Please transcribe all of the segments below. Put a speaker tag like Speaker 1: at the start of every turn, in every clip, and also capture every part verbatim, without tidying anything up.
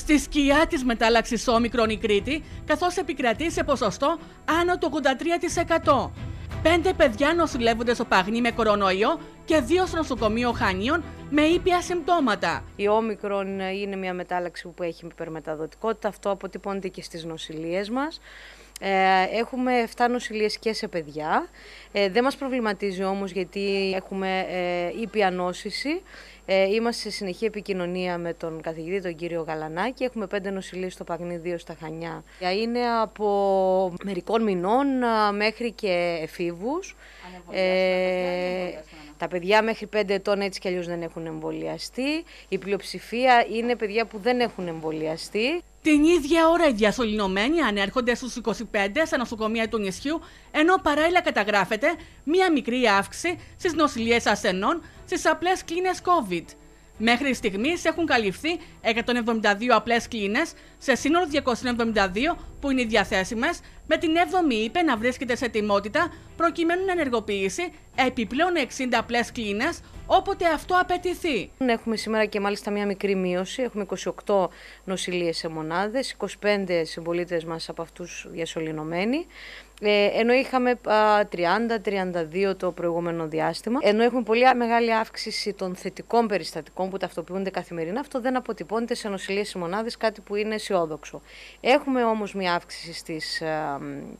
Speaker 1: Στη σκιά της μετάλλαξης όμικρον η Κρήτη, καθώς επικρατεί σε ποσοστό άνω του ογδόντα τρία τοις εκατό. Πέντε παιδιά νοσηλεύονται στο Παγνί με κορονοϊό και δύο στο νοσοκομείο Χανίων με ήπια συμπτώματα.
Speaker 2: Η όμικρον είναι μια μετάλλαξη που έχει υπερμεταδοτικότητα, αυτό αποτυπώνεται και στις νοσηλίες μας. Έχουμε επτά νοσηλίες και σε παιδιά. Δεν μας προβληματίζει όμως γιατί έχουμε ήπια νόσηση. Είμαστε σε συνεχή επικοινωνία με τον καθηγητή, τον κύριο Γαλανάκη. Έχουμε πέντε νοσηλίες στο Παγνί, δύο στα Χανιά. Είναι από μερικών μηνών μέχρι και εφήβους. Ε, τα παιδιά μέχρι πέντε ετών έτσι κι αλλιώς δεν έχουν εμβολιαστεί. Η πλειοψηφία είναι παιδιά που δεν έχουν εμβολιαστεί.
Speaker 1: Την ίδια ώρα οι διασωληνωμένοι ανέρχονται στους είκοσι πέντε στα νοσοκομεία του νησιού, ενώ παράλληλα καταγράφεται μία μικρή αύξηση στις νοσηλίες ασθενών στις απλές κλίνες COVID. Μέχρι στιγμής έχουν καλυφθεί εκατόν εβδομήντα δύο απλές κλίνες σε σύνολο διακόσιες εβδομήντα δύο που είναι διαθέσιμες, με την έβδομη είπε να βρίσκεται σε ετοιμότητα προκειμένου να ενεργοποιήσει επιπλέον εξήντα απλές κλίνες όποτε αυτό απαιτηθεί.
Speaker 2: Έχουμε σήμερα και μάλιστα μια μικρή μείωση. Έχουμε είκοσι οκτώ νοσηλίες σε μονάδες, είκοσι πέντε συμπολίτες μας από αυτούς διασωληνωμένοι. Ε, ενώ είχαμε τριάντα τριάντα δύο το προηγούμενο διάστημα. Ενώ έχουμε πολύ μεγάλη αύξηση των θετικών περιστατικών που ταυτοποιούνται καθημερινά, αυτό δεν αποτυπώνεται σε νοσηλίες σε μονάδες, κάτι που είναι αισιόδοξο. Έχουμε όμως μια αύξηση στις α,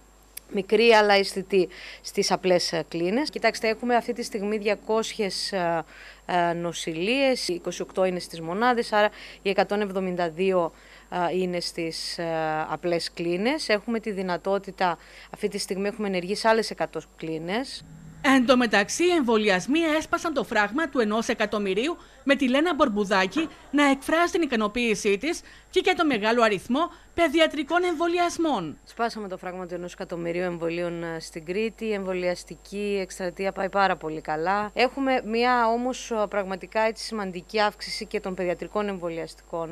Speaker 2: μικρή αλλά αισθητή στις απλές κλίνες. Κοιτάξτε, έχουμε αυτή τη στιγμή διακόσιες α, α, νοσηλίες, είκοσι οκτώ είναι στις μονάδες, άρα οι εκατόν εβδομήντα δύο είναι στις απλές κλίνες. Έχουμε τη δυνατότητα, αυτή τη στιγμή έχουμε ενεργήσει άλλες εκατό κλίνες.
Speaker 1: Εν τω μεταξύ, οι εμβολιασμοί έσπασαν το φράγμα του ενός εκατομμυρίου με τη Λένα Μπορμπουδάκη να εκφράσει την ικανοποίησή της και για το μεγάλο αριθμό παιδιατρικών εμβολιασμών.
Speaker 2: Σπάσαμε το φράγμα του ενός εκατομμυρίου εμβολίων στην Κρήτη. Η εμβολιαστική εκστρατεία πάει πάρα πολύ καλά. Έχουμε μια όμως πραγματικά έτσι σημαντική αύξηση και των παιδιατρικών εμβολιαστικών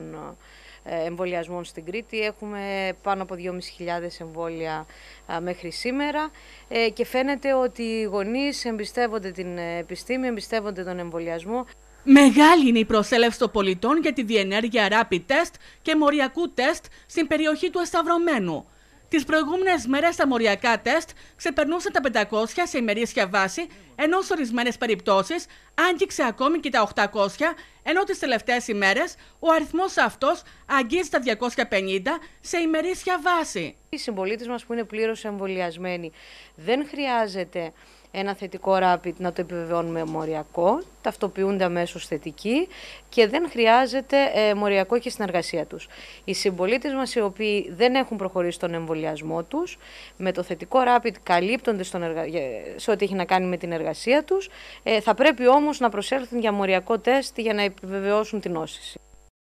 Speaker 2: εμβολιασμών στην Κρήτη. Έχουμε πάνω από δυόμισι χιλιάδες εμβόλια μέχρι σήμερα και φαίνεται ότι οι γονείς εμπιστεύονται την επιστήμη, εμπιστεύονται τον εμβολιασμό.
Speaker 1: Μεγάλη είναι η προσέλευση των πολιτών για τη διενέργεια rapid test και μοριακού τεστ στην περιοχή του Εσταυρωμένου. Τις προηγούμενες μέρες τα μοριακά τεστ ξεπερνούσαν τα πεντακόσια σε ημερήσια βάση, ενώ σε ορισμένες περιπτώσεις άγγιξε ακόμη και τα οκτακόσια, ενώ τις τελευταίες ημέρες ο αριθμός αυτός αγγίζει τα διακόσια πενήντα σε ημερήσια βάση.
Speaker 2: Οι συμπολίτες μας που είναι πλήρως εμβολιασμένοι δεν χρειάζεται ένα θετικό rapid να το επιβεβαιώνουμε μοριακό, ταυτοποιούνται αμέσως θετικοί και δεν χρειάζεται ε, μοριακό και στην εργασία τους. Οι συμπολίτες μας οι οποίοι δεν έχουν προχωρήσει τον εμβολιασμό τους, με το θετικό rapid καλύπτονται στον εργα... σε ό,τι έχει να κάνει με την εργασία τους, ε, θα πρέπει όμως να προσέλθουν για μοριακό τεστ για να επιβεβαιώσουν την νόσηση.